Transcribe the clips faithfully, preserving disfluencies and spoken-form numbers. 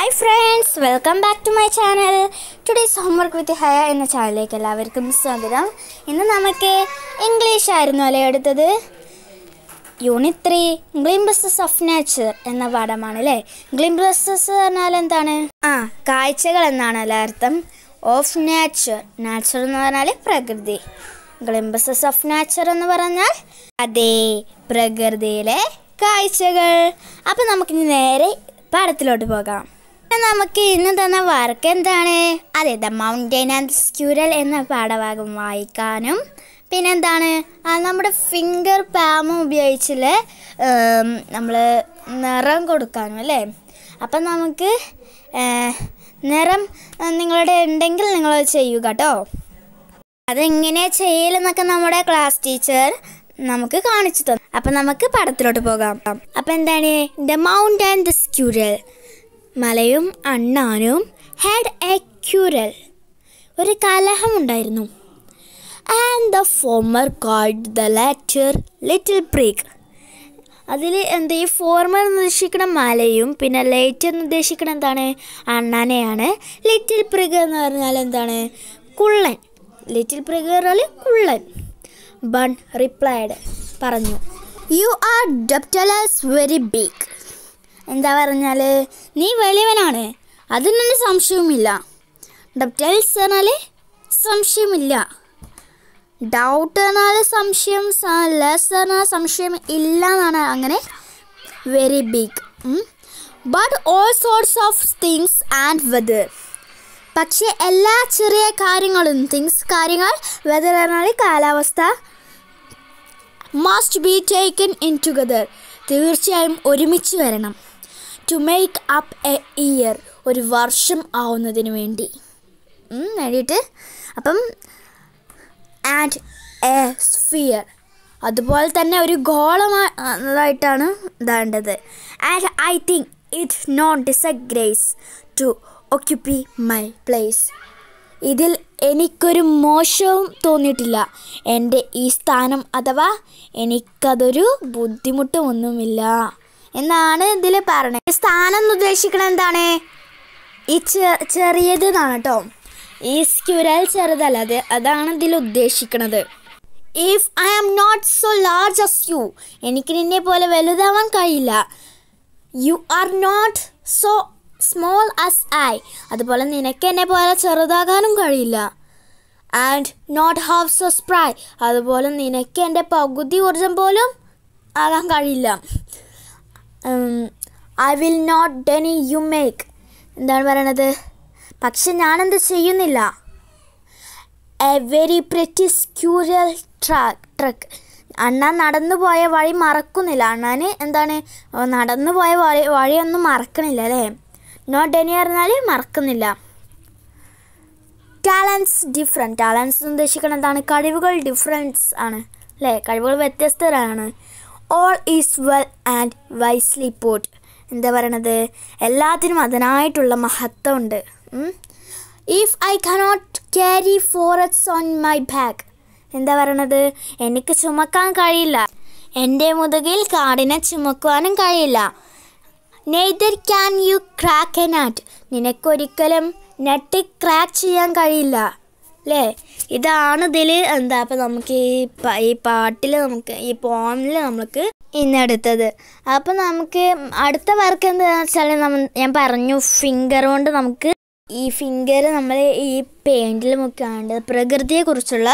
Hi friends, welcome back to my channel. Today's homework with Haya എന്ന ചാനലിലേക്ക് എല്ലാവർക്കും സ്വാഗതം. ഇന്ന് നമുക്ക് ഇംഗ്ലീഷ് ആയിരുന്നു അല്ലേ എടുത്തത്. Unit three glimpses of nature എന്ന പാഠമാണ് അല്ലേ. ഗ്ലിംപ്സസ് പറഞ്ഞാൽ എന്താണ്? ആ കാഴ്ചകൾ എന്നാണ് അല്ലേ അർത്ഥം. ഓഫ് നേച്ചർ, നേച്ചർ എന്ന് പറഞ്ഞാൽ പ്രകൃതി. ഗ്ലിംപ്സസ് ഓഫ് നേച്ചർ എന്ന് പറഞ്ഞാൽ അതേ പ്രകൃതിയിലെ കാഴ്ചകൾ. അപ്പം നമുക്കിനി നേരെ പാഠത്തിലോട്ട് പോകാം. നമുക്ക് ഇന്ന് തന്ന വർക്ക് എന്താണ്? അതെ, ദ മൗണ്ടൈൻ ആൻഡ് സ്ക്യൂരൽ എന്ന പാഠഭാഗം വായിക്കാനും പിന്നെന്താണ് നമ്മുടെ ഫിംഗർ പാമും ഉപയോഗിച്ചില് നമ്മൾ നിറം കൊടുക്കാനും അല്ലേ. അപ്പം നമുക്ക് നിറം നിങ്ങളുടെ ഉണ്ടെങ്കിൽ നിങ്ങൾ ചെയ്യുക കേട്ടോ. അതെങ്ങനെയാണ് ചെയ്യലെന്നൊക്കെ നമ്മുടെ ക്ലാസ് ടീച്ചർ നമുക്ക് കാണിച്ചു തന്നു. അപ്പം നമുക്ക് പാഠത്തിലോട്ട് പോകാം. അപ്പം എന്താണ്? The mount and the squirrel, മലയും അണ്ണാനും ഹാഡ് എ ക്യൂരൽ, ഒരു കലഹമുണ്ടായിരുന്നു. And the former called the latter little prig. അതിൽ എന്താ ഈ ഫോർമർ എന്ന് ഉദ്ദേശിക്കുന്ന മലയും പിന്നെ ലേറ്റർ എന്ന് ഉദ്ദേശിക്കുന്ന എന്താണ് അണ്ണാനെയാണ്. ലിറ്റിൽ പ്രിഗ് എന്ന് പറഞ്ഞാൽ എന്താണ് കുള്ളൻ. ലിറ്റിൽ പ്രിഗ് പറഞ്ഞാൽ കുള്ളൻ. ബൺ റിപ്ലൈഡ്, പറഞ്ഞു, you are doubtless very big. എന്താ പറഞ്ഞാൽ നീ വലിയവനാണ്, അതിനൊരു സംശയവുമില്ല. ഡപ്റ്റൽസ് പറഞ്ഞാൽ സംശയമില്ല. ഡൗട്ട് പറഞ്ഞാൽ സംശയം, ലെസ് പറഞ്ഞാൽ സംശയം ഇല്ല എന്നാണ്. അങ്ങനെ very big. But all sorts of things and weather. പക്ഷേ എല്ലാ ചെറിയ കാര്യങ്ങളും, തിങ്സ് കാര്യങ്ങൾ, വെദർ പറഞ്ഞാൽ കാലാവസ്ഥ, must be taken in together, തീർച്ചയായും ഒരുമിച്ച് വരണം. To make up a year, ഒരു വർഷം ആവുന്നതിന് വേണ്ടി വേണ്ടിയിട്ട്. അപ്പം ആൻഡ് എ സ്ഫിയർ, അതുപോലെ തന്നെ ഒരു ഗോളമായിട്ടാണ് ഇതാണ്ടത്. And I think it not disgrace to occupy my place. ഇതിൽ എനിക്കൊരു മോശവും തോന്നിയിട്ടില്ല, എൻ്റെ ഈ സ്ഥാനം അഥവാ എനിക്കതൊരു ബുദ്ധിമുട്ടും ഒന്നുമില്ല എന്നാണ് ഇതിൽ പറയുന്നത്. സ്ഥാനം എന്ന് ഉദ്ദേശിക്കുന്നത് എന്താണ്? ഈ ചെ ചെറിയത് എന്നാണ് കേട്ടോ. ഈ സ്ക്യൂരൽ ചെറുതല്ല, അത് അതാണ് ഇതിൽ ഉദ്ദേശിക്കുന്നത്. If I am not so large as you, എനിക്ക് നിന്നെ പോലെ വലുതാവാൻ കഴിയില്ല. You are not so small as I, അതുപോലെ നിനക്ക് എന്നെ പോലെ ചെറുതാകാനും കഴിയില്ല. And not have so spry, അതുപോലെ നിനക്ക് എൻ്റെ പകുതി ഊർജം പോലും ആകാൻ കഴിയില്ല. I will not deny you make, എന്താണ് പറയണത്? പക്ഷെ ഞാനെന്ത് ചെയ്യുന്നില്ല. A very pretty squirrel track truck അണ്ണാൻ നടന്നു പോയ വഴി മറക്കുന്നില്ല. അണ്ണാൻ എന്താണ് നടന്നു പോയ വഴി വഴിയൊന്നും മറക്കണില്ല അല്ലേ. നോട്ട് ഡെനി പറഞ്ഞാൽ മറക്കുന്നില്ല. ടാലൻസ് ഡിഫറെൻറ്റ്, ടാലൻസ് ഉദ്ദേശിക്കുന്നത് എന്താണ്? കഴിവുകൾ ഡിഫറൻസ് ആണ് അല്ലേ, കഴിവുകൾ വ്യത്യസ്തരാണ്. All is well and wisely put, എന്താ പറയണത്? എല്ലാത്തിനും അതിനായിട്ടുള്ള മഹത്വമുണ്ട്. If I cannot carry forests on my back, എന്താ പറയണത്? എനിക്ക് ചുമക്കാൻ കഴിയില്ല, എൻ്റെ മുതുകിൽ കാടിനെ ചുമക്കുവാനും കഴിയില്ല. Neither can you crack a nut, നിനക്കൊരിക്കലും നെറ്റ് ക്രാക്ക് ചെയ്യാൻ കഴിയില്ല അല്ലേ. ഇതാണ് ഇതിൽ എന്താ അപ്പം നമുക്ക് ഈ ഈ പാട്ടിൽ നമുക്ക് ഈ പോമിൽ നമുക്ക് ഇന്നെടുത്തത്. അപ്പം നമുക്ക് അടുത്ത വർക്ക് എന്താണെന്ന് വെച്ചാൽ നമ്മൾ ഞാൻ പറഞ്ഞു ഫിംഗർ കൊണ്ട് നമുക്ക് ഈ ഫിംഗർ നമ്മൾ ഈ പെയിൻറ്റിൽ മുക്കാണ്ട് പ്രകൃതിയെക്കുറിച്ചുള്ള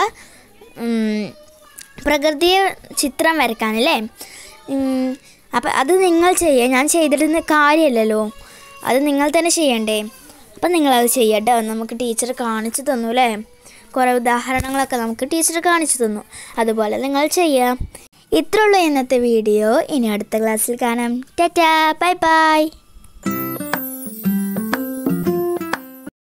പ്രകൃതിയെ ചിത്രം വരയ്ക്കാനല്ലേ. അപ്പം അത് നിങ്ങൾ ചെയ്യുക, ഞാൻ ചെയ്തിരുന്ന കാര്യമല്ലല്ലോ, അത് നിങ്ങൾ തന്നെ ചെയ്യണ്ടേ. അപ്പം നിങ്ങളത് ചെയ്യട്ടോ. നമുക്ക് ടീച്ചർ കാണിച്ചു തന്നു അല്ലേ, കുറേ ഉദാഹരണങ്ങളൊക്കെ നമുക്ക് ടീച്ചർ കാണിച്ചു തന്നു. അതുപോലെ നിങ്ങൾ ചെയ്യുക. ഇത്രയുള്ളൂ ഇന്നത്തെ വീഡിയോ. ഇനി അടുത്ത ക്ലാസ്സിൽ കാണാം. Tata, bye by.